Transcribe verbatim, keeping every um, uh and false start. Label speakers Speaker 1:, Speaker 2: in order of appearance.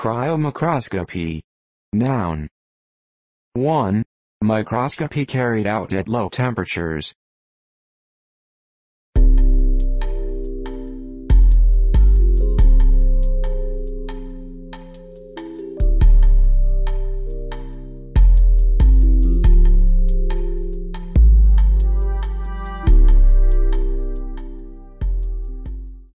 Speaker 1: Cryomicroscopy. Noun. one. Microscopy carried out at low temperatures.